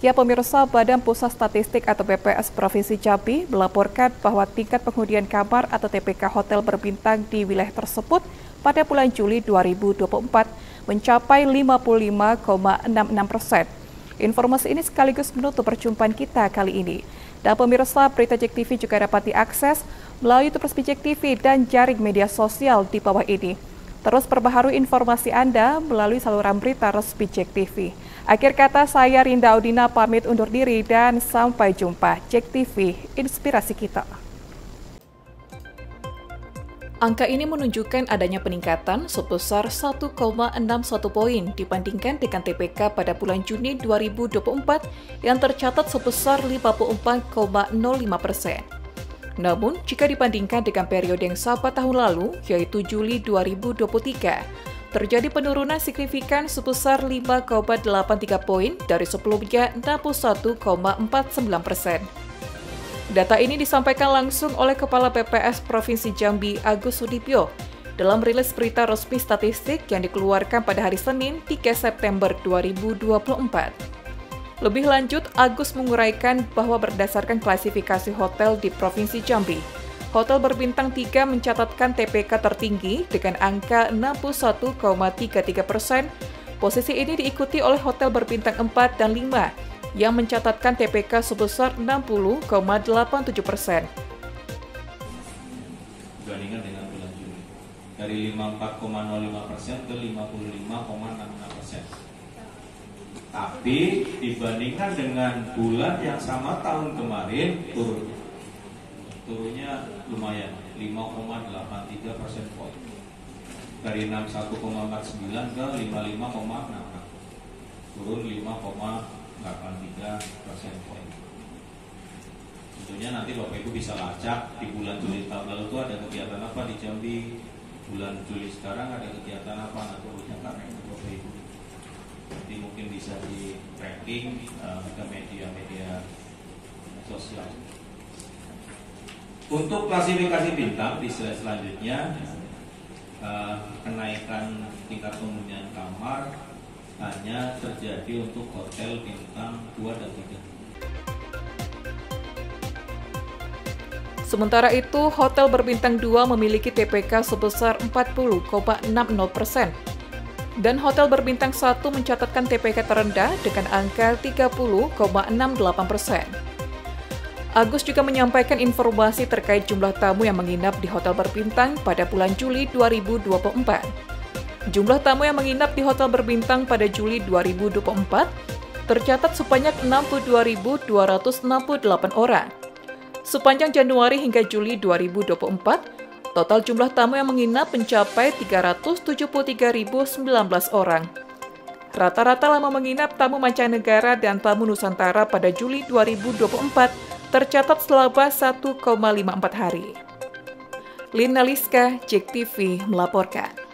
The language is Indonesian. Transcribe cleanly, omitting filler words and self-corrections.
Ya pemirsa, Badan Pusat Statistik atau BPS Provinsi Jambi melaporkan bahwa tingkat penghunian kamar atau TPK hotel berbintang di wilayah tersebut pada bulan Juli 2024 mencapai 55,66%. Informasi ini sekaligus menutup perjumpaan kita kali ini. Dan pemirsa, berita JEK TV juga dapat diakses melalui YouTube resmi JEK TV dan jaring media sosial di bawah ini. Terus perbaharui informasi Anda melalui saluran berita resmi JEK TV. Akhir kata, saya Rinda Audina pamit undur diri dan sampai jumpa. JEK TV, inspirasi kita. Angka ini menunjukkan adanya peningkatan sebesar 1,61 poin dibandingkan dengan TPK pada bulan Juni 2024 yang tercatat sebesar 54,05%. Namun, jika dibandingkan dengan periode yang sama tahun lalu, yaitu Juli 2023, terjadi penurunan signifikan sebesar 5,83 poin dari sebelumnya 61,49%. Data ini disampaikan langsung oleh Kepala BPS Provinsi Jambi Agus Sudibyo dalam rilis berita resmi statistik yang dikeluarkan pada hari Senin 3 September 2024. Lebih lanjut, Agus menguraikan bahwa berdasarkan klasifikasi hotel di Provinsi Jambi, hotel berbintang 3 mencatatkan TPK tertinggi dengan angka 61,33%. Posisi ini diikuti oleh hotel berbintang 4 dan 5 yang mencatatkan TPK sebesar 60,87%. Dibandingkan dengan bulan Juli, dari 54,05% ke 55,66%. Tapi dibandingkan dengan bulan yang sama tahun kemarin turunnya lumayan, 5,83% poin. Dari 61,49 ke 55,66, turun 5,83% poin. Tentunya nanti Bapak Ibu bisa lacak di bulan Juli tahun lalu itu ada kegiatan apa di Jambi, bulan Juli sekarang ada kegiatan apa, nah turunnya karena itu Bapak Ibu. Nanti mungkin bisa di tracking ke media-media sosial. Untuk klasifikasi bintang di slide selanjutnya, kenaikan tingkat penghunian kamar hanya terjadi untuk hotel bintang 2 dan 3. Sementara itu, hotel berbintang 2 memiliki TPK sebesar 40,60%. Dan hotel berbintang 1 mencatatkan TPK terendah dengan angka 30,68%. Agus juga menyampaikan informasi terkait jumlah tamu yang menginap di hotel berbintang pada bulan Juli 2024. Jumlah tamu yang menginap di hotel berbintang pada Juli 2024 tercatat sebanyak 62.268 orang. Sepanjang Januari hingga Juli 2024, total jumlah tamu yang menginap mencapai 373.019 orang. Rata-rata lama menginap tamu mancanegara dan tamu Nusantara pada Juli 2024 tercatat selama 1,54 hari. Lina Liska, JEK TV melaporkan.